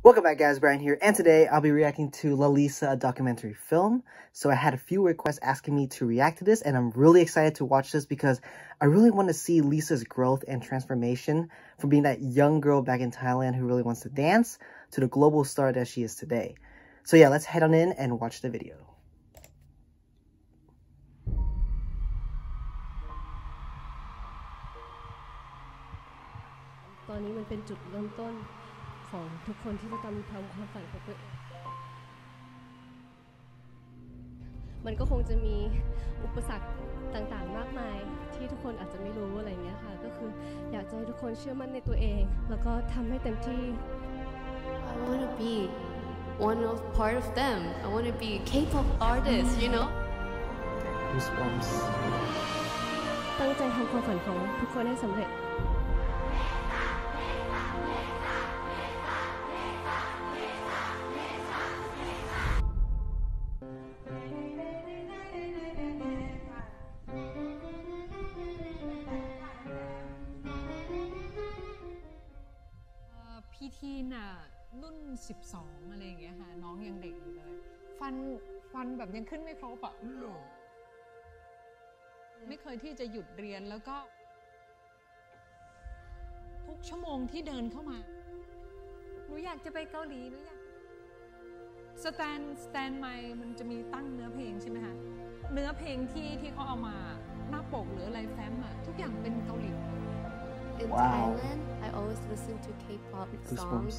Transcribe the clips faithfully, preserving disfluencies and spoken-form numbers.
Welcome back guys, Brian here, and today I'll be reacting to Lalisa, a documentary film. So I had a few requests asking me to react to this, and I'm really excited to watch this because I really want to see Lisa's growth and transformation from being that young girl back in Thailand who really wants to dance to the global star that she is today. So yeah, let's head on in and watch the video. ตอนนี้มันเป็นจุดเริ่มต้นของทุกคนที่จะทำทำความฝันของตัวเองมันก็คงจะมีอุปสรรคต่างๆมากมายที่ทุกคนอาจจะไม่รู้อะไรเงี้ยค่ะก็คืออยากจะให้ทุกคนเชื่อมั่นในตัวเองแล้วก็ทำให้เต็มที่ I want to be one of part of them. I want to be a K-pop artist, you know. Goosebumps. ตั้งใจทำความฝันของทุกคนให้สำเร็จพี่ทีน่ะรุ่นสิบสองอะไรอย่างเงี้ยค่ะน้องยังเด็กอยู่เลยฟันฟันแบบยังขึ้นไม่ครบอ่ะไม่เคยที่จะหยุดเรียนแล้วก็ทุกชั่วโมงที่เดินเข้ามาหนูอยากจะไปเกาหลีหนูอยากสแตนสแตนไมค์มันจะมีตั้งเนื้อเพลงใช่ไหมคะเนื้อเพลงที่ที่เขาเอามาหน้าปกหรืออะไรแฟ้มอะทุกอย่างเป็นเกาหลี In Wow. Thailand, I always listen to K-pop songs.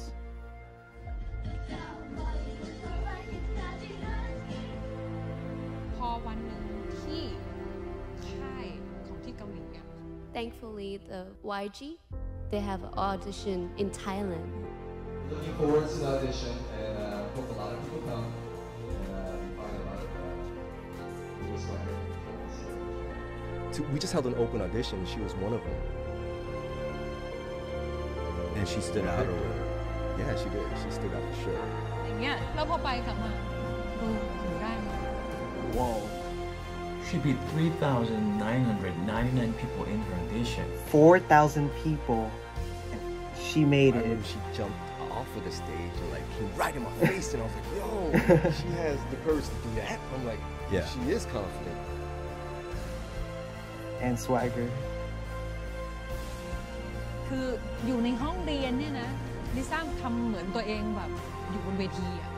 พอวันหนึ่งที่ค่ายของที่เกาหลีอะ Thankfully, the Y G, they have an audition in Thailand. Looking forward to the audition, and uh, hope a lot of people come and uh, find a lot of uh, inspiring people. We just held an open audition. She was one of them. And she stood out, or yeah, she did. She stood out for sure. อย่างเงี้ยแล้วพอไปกลับมาดูหนูได้ไหม Whoa. She beat three thousand nine hundred ninety-nine people in her audition. four thousand people. And she made I it. remember she jumped off of the stage and like came right in my face, and I was like, "Yo, she has the courage to do that." I'm like, "Yeah, she is confident." And swagger. คืออยู่ในห้องเรียนเนี่ยนะลิซ่าทำเหมือนตัวเองแบบอยู่บนเวทีอ่ะ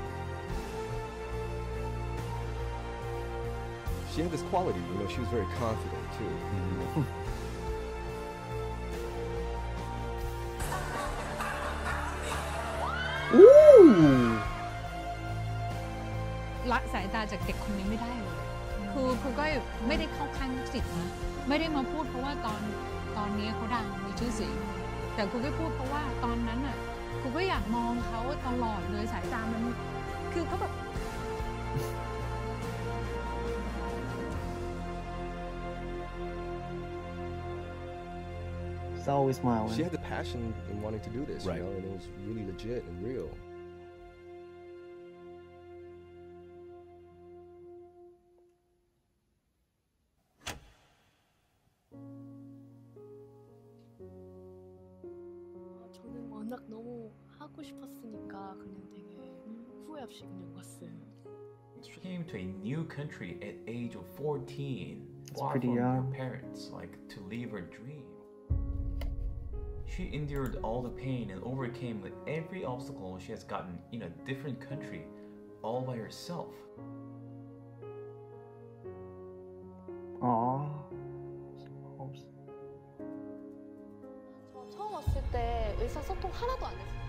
She had this quality, you know. She was very confident too. Ooh. ละสายตาจากเด็กคนนี้ไม่ได้เลยคือคือก็ไม่ได้เข้าข้างลูกศิษย์นะไม่ได้มาพูดเพราะว่าตอนตอนนี้เขาดังมีชื่อเสียงแต่ครูก็พูดเพราะว่าตอนนั้นอ่ะครูก็อยากมองเขาตลอดเลยสายตามันคือเขาแบบ It's always smiling. She had the passion in wanting to do this, right. You know, and it was really legit and real. 저는 워낙 너무 하고 싶었으니까 그냥 되게 후회 없이 그냥 왔어요. She came to a new country at age of fourteen, That's far pretty from young. her parents, like to live her dream. She endured all the pain and overcame with every obstacle she has gotten in a different country, all by herself. Aww. 저 처음 왔을 때 의사소통 하나도 안 했어요.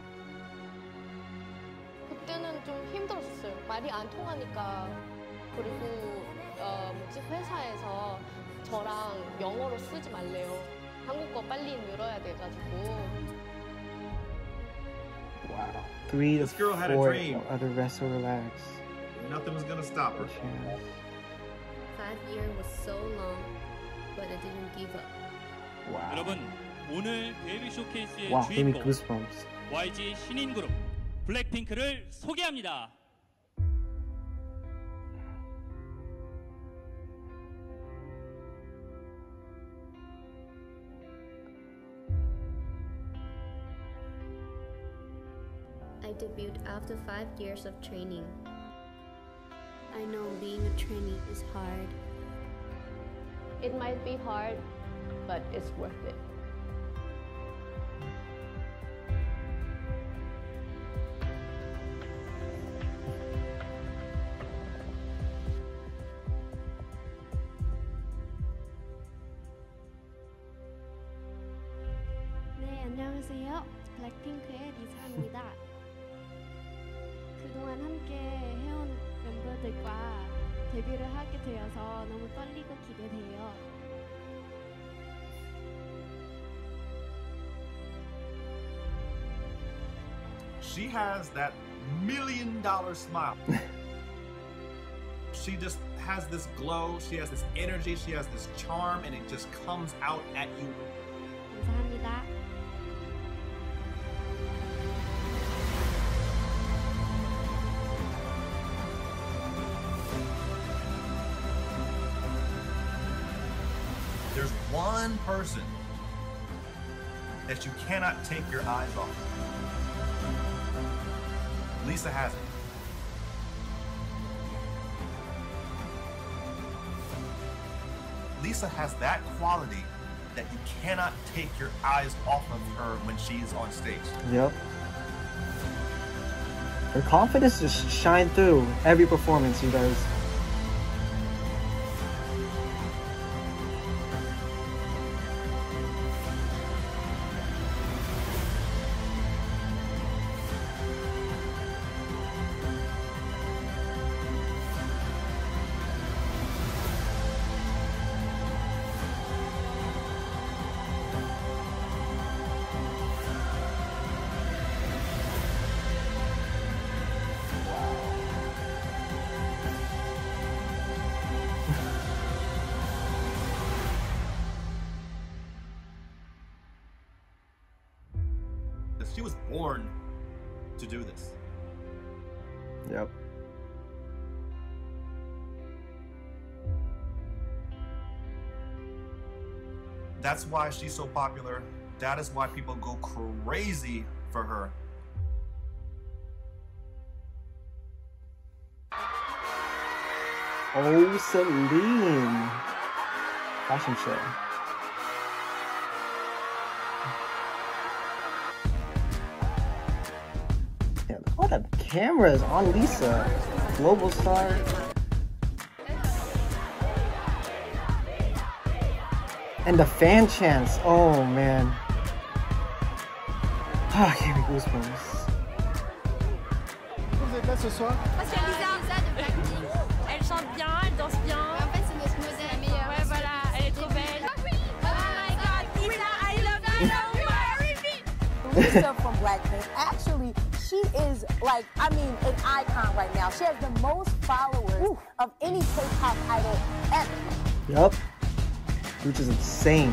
그때는 좀 힘들었어요. 말이 안 통하니까. 그리고 어, 뭐지 회사에서 저랑 영어로 쓰지 말래요. 한국어 빨리 늘어야 돼가지고. Wow. Three to This girl had a four dream. other rest or relax. Nothing was gonna stop her. Chance. Five years was so long, but I didn't give up. Wow. 여러분, 오늘 데뷔 쇼케이스의 Wow, gave me 주인공 goosebumps. 와이지 신인 그룹 블랙핑크를 소개합니다. I debuted after five years of training. I know being a trainee is hard. It might be hard, but it's worth it. 네, 안녕하세요. 블랙핑크의 리사입니다. 그동안 함께 해온 멤버들과 데뷔를 하게 되어서 너무 떨리고 기대돼요. She has that million dollar smile. She just has this glow, she has this energy, she has this charm, and it just comes out at you. 감사합니다. There's one person that you cannot take your eyes off. Lisa has it. Lisa has that quality that you cannot take your eyes off of her when she's on stage. Yep. Her confidence just shines through every performance she does. She was born to do this. Yep. That's why she's so popular. That is why people go crazy for her. Oh, Celine. Fashion show. Yeah, all the cameras on Lisa. Global star. And the fan chants. Oh man. Ah, give me goosebumps. Vous êtes là ce soir? Parce que Lisa, Lisa de Blackpink, elle chante bien, elle danse bien. En fait, c'est notre modèle, la meilleure. Ouais, voilà, elle est trop belle. Oh my god, Lisa, I love you. Lisa from Blackpink, actually, she is like, I mean, an icon right now. She has the most followers Ooh. of any K-pop idol ever. Yup. Which is insane.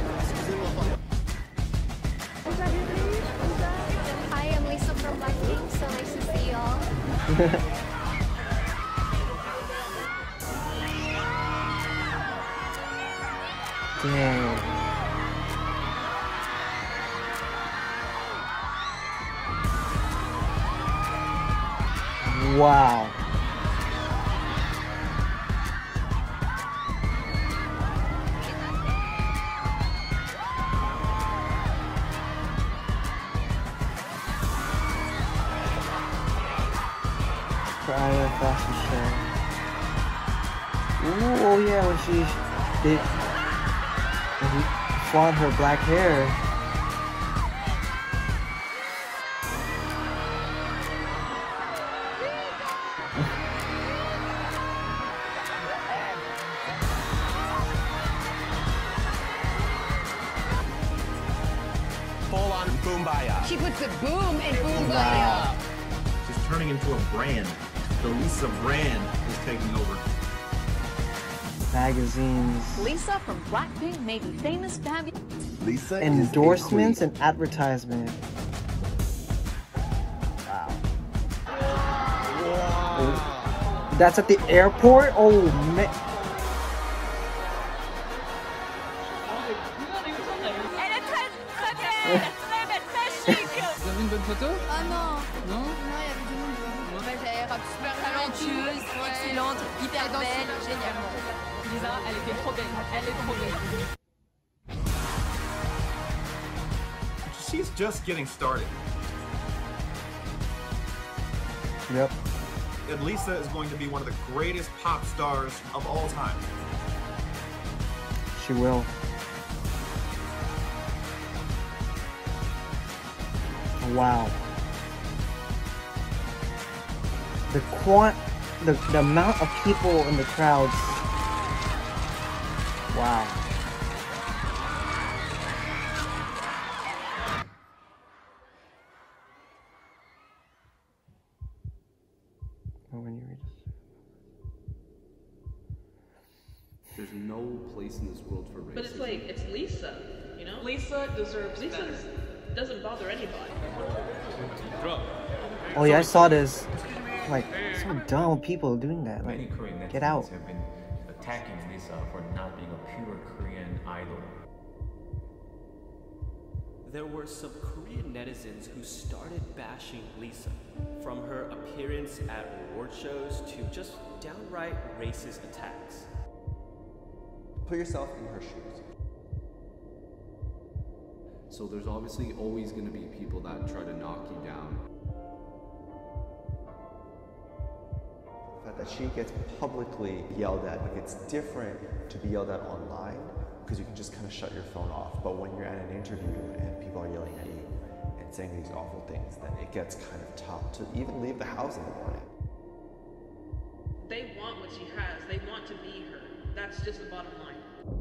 Hi, I'm Lisa from Blackpink, so nice to see y'all. Dang. Wow. Prior fashion show. Ooh, oh yeah, when she did when he flaunt her black hair. Full on Boombaya. She puts the boom in Boombaya. Wow. She's turning into a brand. The Lisa brand is taking over. Magazines. Lisa from Blackpink may be famous, fabulous. Lisa Endorsements and advertisement. Wow. Oh. That's at the airport? Oh man. Elle est très très belle, très belle, très chic. Vous avez une bonne photo? Ah non. Non? super talentueuse, excellente, hyper belle, géniale. Lisa, elle était trop belle, elle est trop belle. She's just getting started. Yep. And Lisa is going to be one of the greatest pop stars of all time. She will. Wow. The quant, the, the amount of people in the crowds. Wow. When you read this. There's no place in this world for racism. But it's like, it's Lisa, you know? Lisa deserves Lisa better. Doesn't bother anybody. Oh yeah, I saw this. Like, so dumb people doing that. Like, Many Korean get out. netizens have been attacking Lisa for not being a pure Korean idol. There were some Korean netizens who started bashing Lisa, from her appearance at award shows to just downright racist attacks. Put yourself in her shoes. So there's obviously always going to be people that try to knock you down. The fact that she gets publicly yelled at, like it's different to be yelled at online because you can just kind of shut your phone off. But when you're at an interview and people are yelling at you and saying these awful things, then it gets kind of tough to even leave the house in the morning. They want what she has. They want to be her. That's just the bottom line.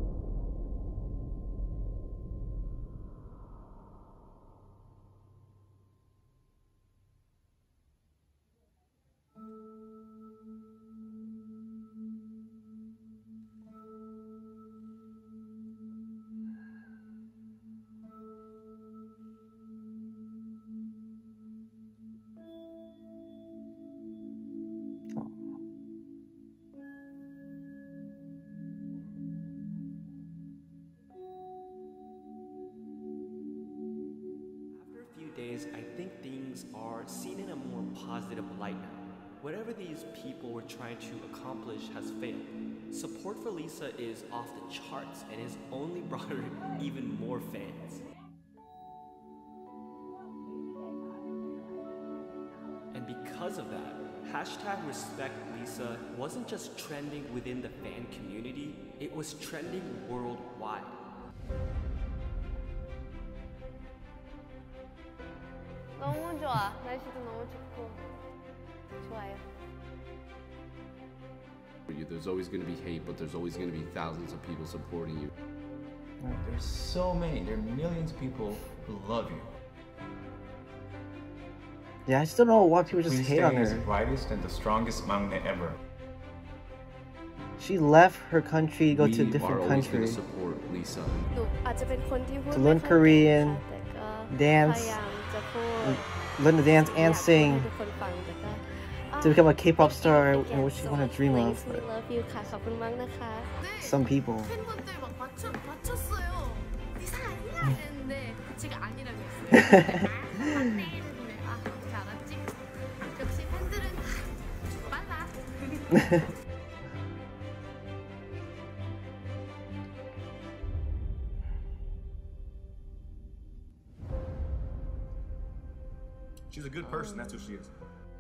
Days, I think things are seen in a more positive light now. Whatever these people were trying to accomplish has failed. Support for Lisa is off the charts and has only brought her even more fans. And because of that, hashtag Respect Lisa wasn't just trending within the fan community, it was trending worldwide. 너무 좋아. 날씨도 너무 좋고 좋아요. There's always going to be hate, but there's always going to be thousands of people supporting you. There's so many. There are millions of people who love you. Yeah, I still don't know why people just Queen hate on Stay is her. the brightest and the strongest maknae ever. She left her country to go we to a are different always country going to support Lisa. หนูอาจจะเป็นคนที่พูด to ไม่ learn ค่อยเก่ง Korean, ค่ะแต่ก็พ dance, ยายามจะพูด learn to dance อยา and กพูด sing ให้ทุกคนฟังแต่ก็ to become a K-pop star and what she want to dream of. We love you ค่ะขอบคุณมากนะคะ Some people. 팬분들 막 맞춰 맞췄어요. 리사 아니야 했는데 제가 아니라고 했어요. 아, 맞네. 아, 어떻게 알았지? 역시 팬들은 빨라. She's a good person, that's who she is.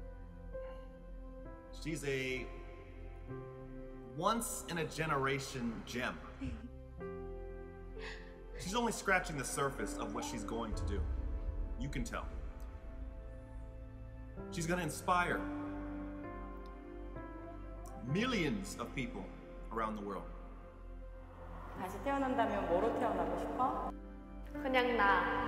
She's a once-in-a-generation gem. She's only scratching the surface of what she's going to do. You can tell. She's going to inspire millions of people around the world. 다시 태어난다면 뭐로 태어나고 싶어? 그냥 나.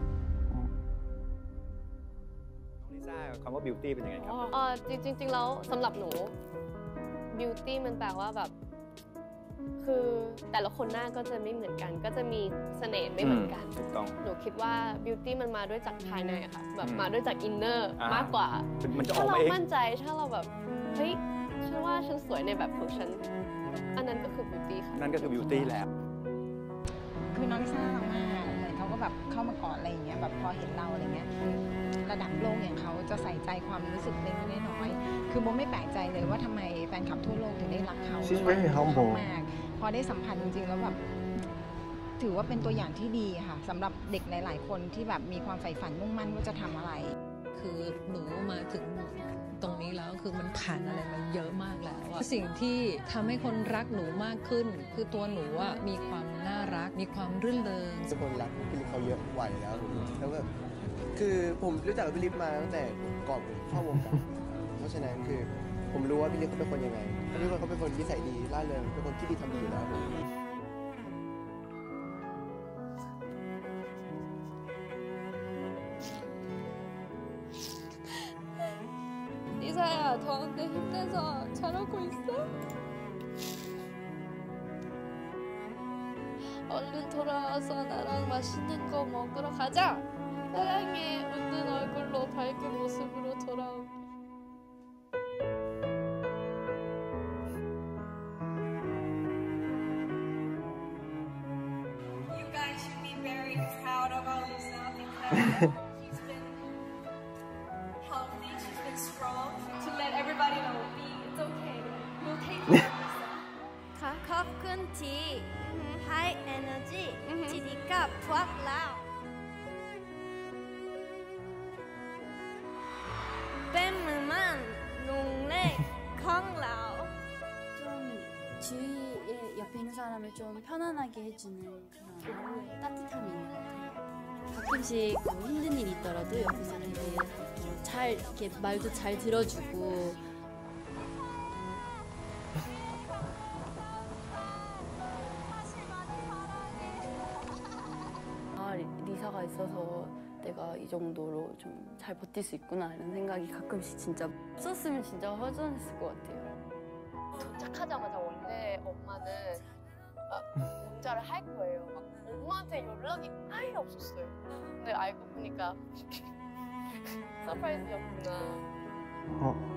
ลิซ่าคำว่า beauty เป็นยังไงครับเออจริงจริงๆแล้วสำหรับหนู beauty มันแปลว่าแบบคือแต่ละคนหน้าก็จะไม่เหมือนกันก็จะมีเสน่ห์ไม่เหมือนกันถูกต้องหนูคิดว่า beauty มันมาด้วยจากภายในอะค่ะแบบมาด้วยจาก inner อ่ามมากกว่ามันจะออถ้ากมาเราเองมั่นใจถ้าเราแบบเฮ้ยฉันว่าฉันสวยในแบบของฉันอันนั้นก็คือ beauty ค่ะนั่นก็คือ beauty แล้วคือน้องลิซ่าเรามากเหมือนเขาก็แบบเข้ามากอดอะไรอย่างเงี้ยแบบพอเห็นเราอะไรเงี้ยระดับโลกอย่างเขาจะใส่ใจความรู้สึกเล็กๆน้อยๆคือโมไม่แปลกใจเลยว่าทำไมแฟนคลับทั่วโลกถึงได้รักเขา She's very humble มากพอได้สัมผัสจริงๆแล้วแบบถือว่าเป็นตัวอย่างที่ดีค่ะสำหรับเด็กหลายๆคนที่แบบมีความใฝ่ฝันมุ่งมั่นว่าจะทำอะไรคือหนูมาถึงตรงนี้แล้วคือมันผ่านอะไรมาเยอะมากแล้วอะสิ่งที่ทำให้คนรักหนูมากขึ้นคือตัวหนูอะมีความน่ารักมีความรื่นเริงทุกคนรักพี่ลิฟเขาเยอะไหวแล้วแล้วแบบคือผมรู้จักพี่ลิฟมาตั้งแต่ก่อนผมเข้าวงการเพราะฉะนั้นคือผมรู้ว่าพี่ลิฟเขาเป็นคนยังไงพี่ลิฟเขาเป็นคนนิสัยดีร่าเริงเป็นคนที่ดีทำดีอยู่แล้ว 리사야, 더운데 힘내서 잘하고 있어? 얼른 돌아와서 나랑 맛있는 거 먹으러 가자. 사랑해. 웃는 얼굴로 밝은 모습으로 돌아오게. You guys should be very proud of Alisa because she's been healthy, she's been strong. To let everybody know, be it's okay. We'll take care of Lisa. ขอบคุณที่ให้ energy ที่ดีกับพวกเราเป็นเหมือนมันลุงเล็กของเรา 좀 주위에 옆에 있는 사람을 좀 편안하게 해주는 그런 따뜻함이 있는 것 같아요. 가끔씩 뭐 힘든 일이 있더라도 옆에 사람이 잘 이렇게 말도 잘 들어주고. 아, 리사가 있어서 내가 이 정도로 좀 잘 버틸 수 있구나 이런 생각이 가끔씩 진짜 없었으면 진짜 허전했을 것 같아요. 도착하자마자 원래 엄마는 아, 문자를 할 거예요. 막 엄마한테 연락이 아예 없었어요. 근데 알고 보니까 서프라이즈였구나. 어.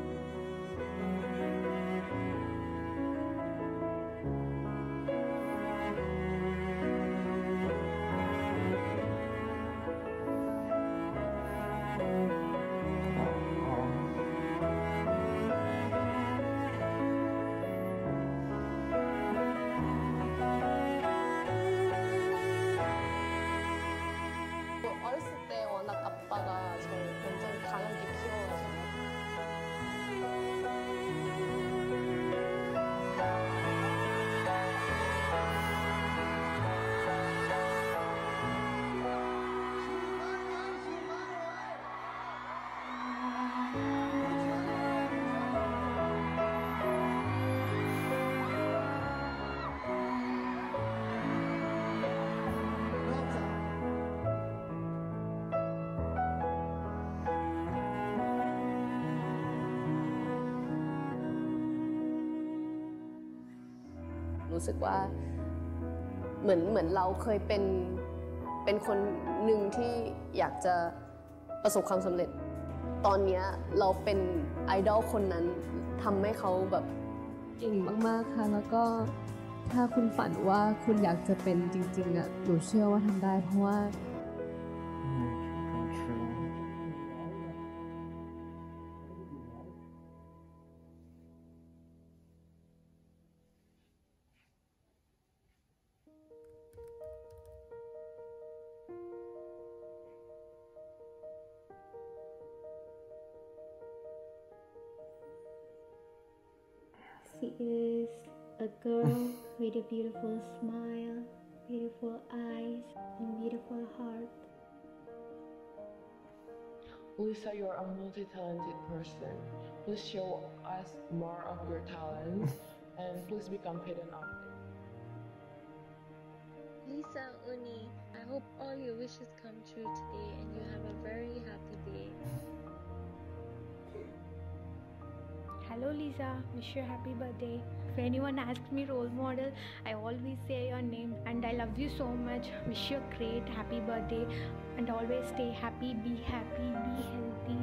어렸을 때 워낙 아빠가 저를 완전 강하게 키워가지고รู้สึกว่าเหมือนเหมือนเราเคยเป็นเป็นคนหนึ่งที่อยากจะประสบความสำเร็จตอนนี้เราเป็นไอดอลคนนั้นทำให้เขาแบบเก่งมากๆค่ะแล้วก็ถ้าคุณฝันว่าคุณอยากจะเป็นจริงๆอ่ะหนูเชื่อว่าทำได้เพราะว่า She is a girl with a beautiful smile, beautiful eyes, and beautiful heart. Lisa, you're a multi-talented person. Please show us more of your talents and please be confident of it. Lisa, Uni, I hope all your wishes come true today and you have a very happy day. Hello Lisa, wish you a happy birthday. If anyone asks me role model, I always say your name and I love you so much. Wish you a great happy birthday and always stay happy, be happy, be healthy.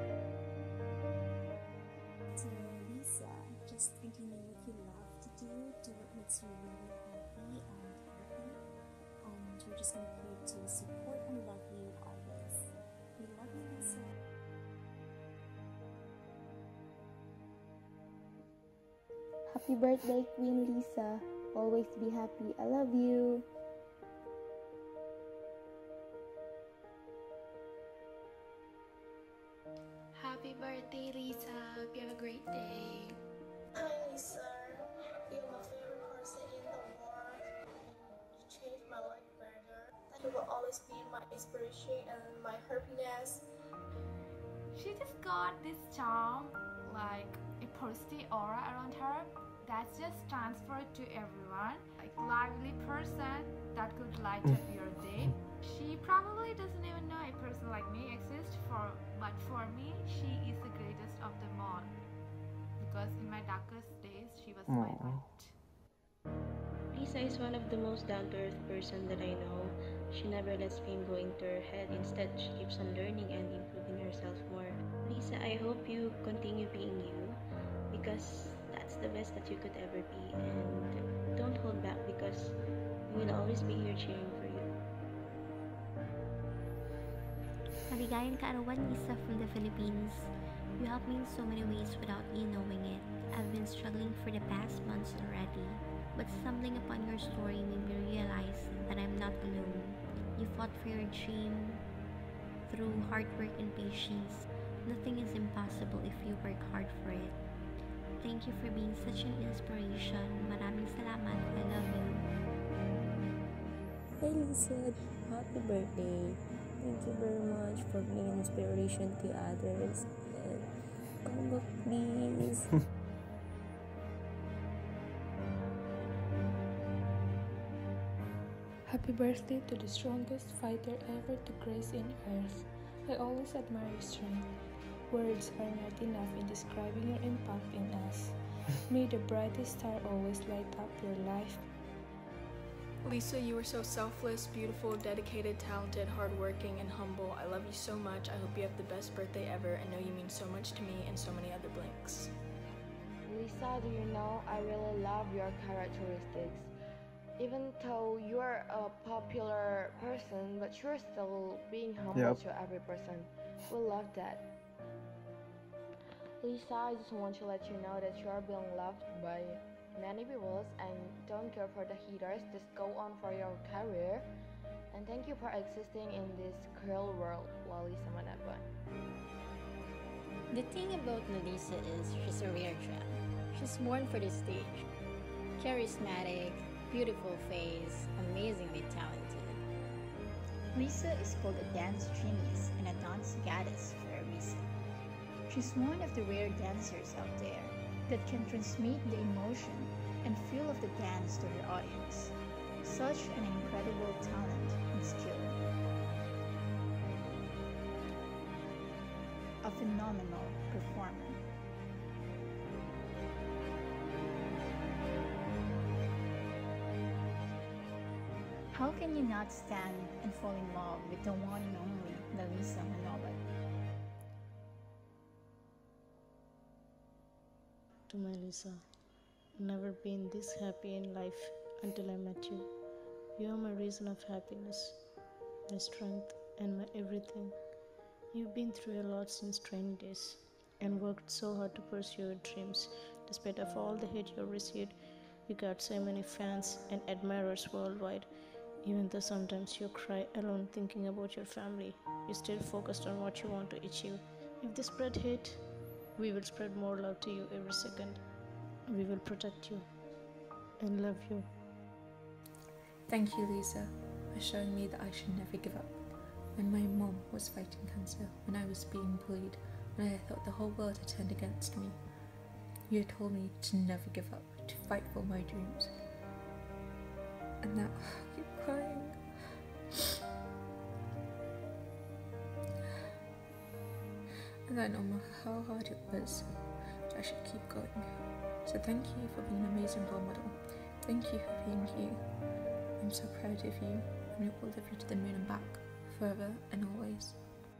To Lisa, just continue what you love to do, do what makes you really happy and happy. And we're just gonna pray to support and love you always. We love you, Lisa. Happy birthday, Queen Lisa. Always be happy. I love you. Happy birthday, Lisa. Hope you have a great day. Hi, Lisa. You're my favorite person in the world. You changed my life better. You will always be my inspiration and my happiness. She just got this charm, like a positive aura around her that's just transferred to everyone. Like lively person that could light up your day. She probably doesn't even know a person like me exists, for, but for me, she is the greatest of them all. Because in my darkest days, she was my light. Lisa is one of the most down-to-earth person that I know. She never lets fame go into her head. Instead, she keeps on learning and improving herself more. Lisa, I hope you continue being you, because that's the best that you could ever be. And don't hold back, because we will always be here cheering for you. Maligayang kaarawan, Lisa from the Philippines. You helped me in so many ways without me knowing it. I've been struggling for the past months already, but stumbling upon your story made me realize that I'm not alone. You fought for your dream through hard work and patience. Nothing is impossible if you work hard for it. Thank you for being such an inspiration. Maraming salamat. I love you. Hey Lisa, happy birthday. Thank you very much for being an inspiration to others. And come back, please. Happy birthday to the strongest fighter ever to grace in earth. I always admire your strength. Words are not enough in describing your impact in us. May the brightest star always light up your life. Lisa, you are so selfless, beautiful, dedicated, talented, hardworking, and humble. I love you so much. I hope you have the best birthday ever, and know you mean so much to me and so many other Blinks. Lisa, do you know, I really love your characteristics. Even though you're a popular person, but you're still being humble Yep. to every person. We love that. Lisa, I just want to let you know that you are being loved by many people, and don't care for the haters. Just go on for your career. And thank you for existing in this cruel world, Lisa Manaban. The thing about Melissa is she's a rare gem. She's born for the stage. Charismatic, beautiful face, amazingly talented. Lisa is called a dance genius and a dance goddess for a reason. She's one of the rare dancers out there that can transmit the emotion and feel of the dance to her audience. Such an incredible talent and skill. A phenomenal performer. How can you not stand and fall in love with the one and only Melissa Manobat? To my Lisa, I've never been this happy in life until I met you. You are my reason of happiness, my strength, and my everything. You've been through a lot since training days and worked so hard to pursue your dreams. Despite of all the hate you received, you got so many fans and admirers worldwide. Even though sometimes you cry alone thinking about your family, you still focused on what you want to achieve. If they spread hate, we will spread more love to you every second. We will protect you and love you. Thank you, Lisa, for showing me that I should never give up. When my mom was fighting cancer, when I was being bullied, when I thought the whole world had turned against me, you told me to never give up, to fight for my dreams. And now I keep crying. And I know how hard it was, but I should keep going. So thank you for being an amazing role model. Thank you for being you. I'm so proud of you, and it will live you to the moon and back, forever and always.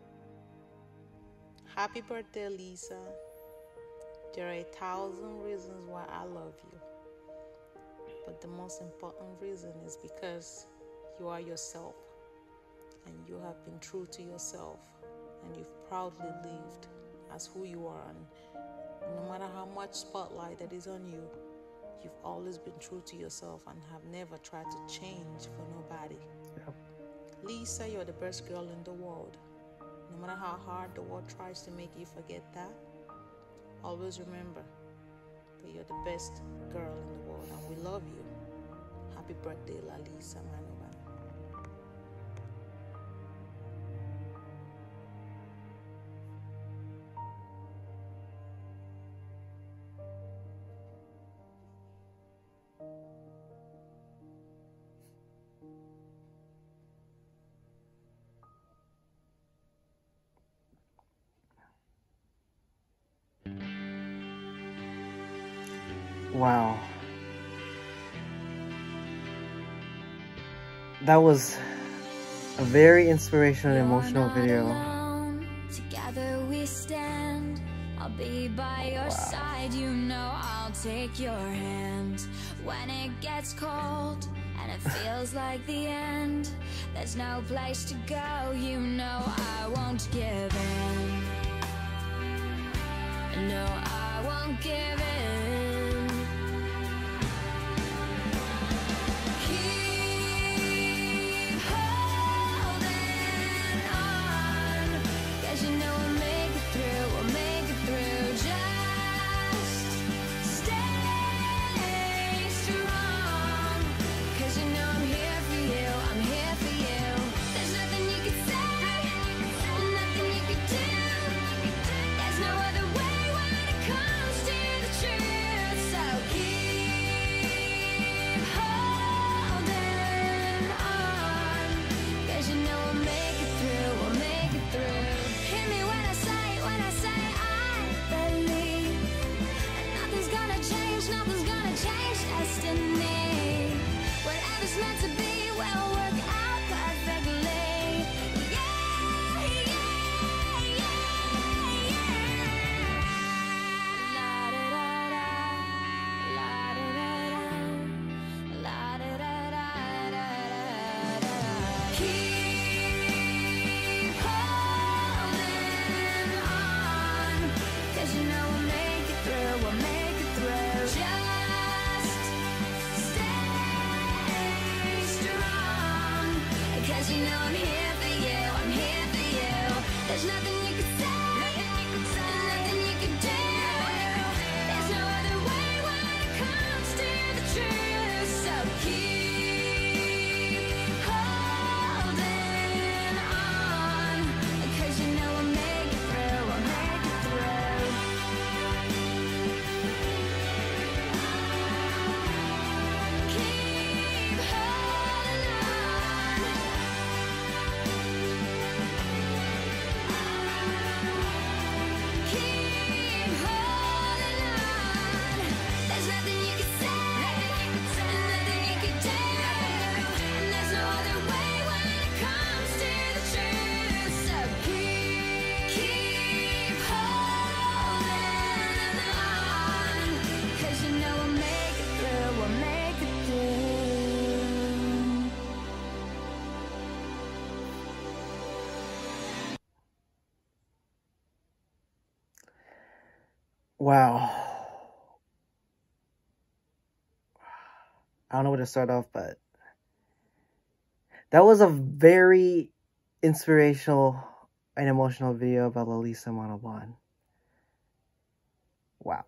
Happy birthday, Lisa. There are a thousand reasons why I love you. But the most important reason is because you are yourself, and you have been true to yourself, and you've proudly lived as who you are. And no matter how much spotlight that is on you, You've always been true to yourself and have never tried to change for nobody. Yep. Lisa, you're the best girl in the world. No matter how hard the world tries to make you forget that, always remember that you're the best girl in the world and we love you. Happy birthday, Lalisa Manoban. Wow. That was a very inspirational and emotional video. Together we stand. I'll be by your Wow. side. You know I'll take your hand when it gets cold and it feels like the end. There's no place to go. You know I won't give in. No, I won't give in. Keep holding on, 'cause you know we'll make it through, we'll make it through. Just stay strong, 'cause you know I'm here for you, I'm here for you. There's nothing you can say, nothing you can do. There's no other way when it comes to the truth. So keep holding on, 'cause you know we'll make it through, we'll make it through. Hear me when I say, when I say I believe, and nothing's gonna change, nothing's gonna change destiny. Whatever's meant to be will work out perfectly. Yeah, yeah, yeah, yeah. La da da da, la da da da, la da da da da da. Keep holding on, 'cause you know we'll make it through, we'll make it through. Just stay strong, 'cause you know I'm here for you, I'm here for you. There's nothing you can say, nothing you can do. There's no other way when it comes to the truth. So keep holding on, 'cause you know we'll make it through, we'll make it through. Keep holding on. Keep holding on. There's nothing you can say, nothing you can do. And there's no other way when it comes to the truth. So keep, keep holding on, 'cause you know we'll make it through, we'll make it through. Wow. I don't know where to start off, but that was a very inspirational and emotional video about Lalisa Manoban. Wow.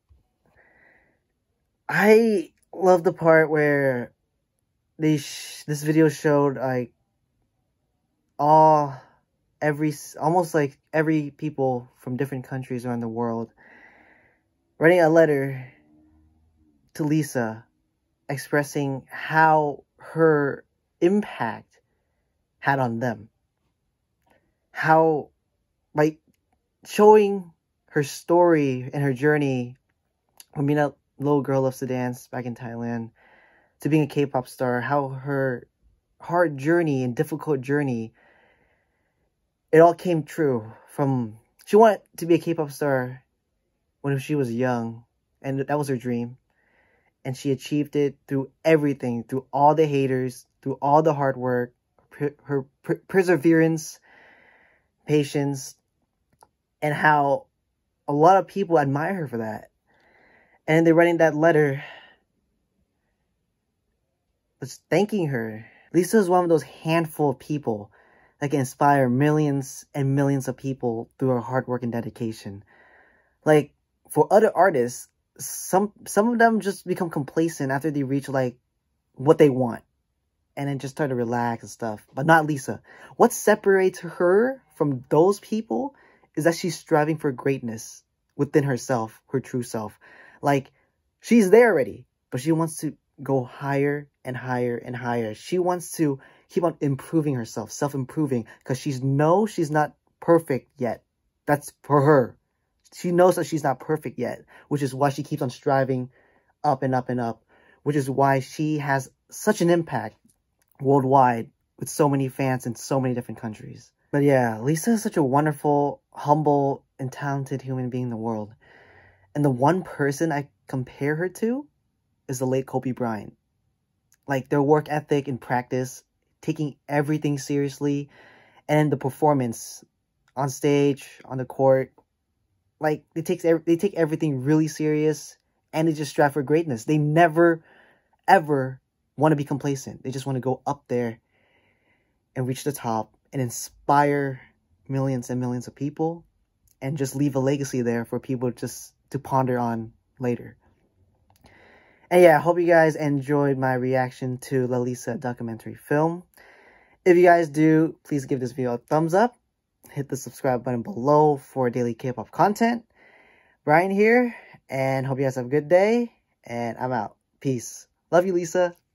I love the part where they sh this video showed like all every almost like every people from different countries around the world writing a letter to Lisa expressing how her impact had on them. How, by showing her story and her journey from being a little girl loves to dance back in Thailand to being a K-pop star, how her hard journey and difficult journey, it all came true. From she wanted to be a K-pop star when she was young, and that was her dream. And she achieved it through everything, through all the haters, through all the hard work, per her per perseverance, patience, and how a lot of people admire her for that. And they're writing that letter was thanking her. Lisa is one of those handful of people that can inspire millions and millions of people through her hard work and dedication. Like, for other artists, some some of them just become complacent after they reach, like, what they want. And then just start to relax and stuff. But not Lisa. What separates her from those people is that she's striving for greatness within herself, her true self. Like, she's there already, but she wants to go higher and higher and higher. She wants to keep on improving herself, self-improving, because she knows she's not perfect yet. That's for her. She knows that she's not perfect yet, which is why she keeps on striving up and up and up, which is why she has such an impact worldwide with so many fans in so many different countries. But yeah, Lisa is such a wonderful, humble, and talented human being in the world. And the one person I compare her to is the late Kobe Bryant. Like, their work ethic and practice, taking everything seriously, and the performance on stage, on the court. Like, they take, they take everything really serious, and they just strive for greatness. They never, ever want to be complacent. They just want to go up there and reach the top and inspire millions and millions of people and just leave a legacy there for people just to ponder on later. And yeah, I hope you guys enjoyed my reaction to Lalisa documentary film. If you guys do, please give this video a thumbs up. Hit the subscribe button below for daily K-pop content. Brian here, and hope you guys have a good day. And I'm out. Peace. Love you, Lisa.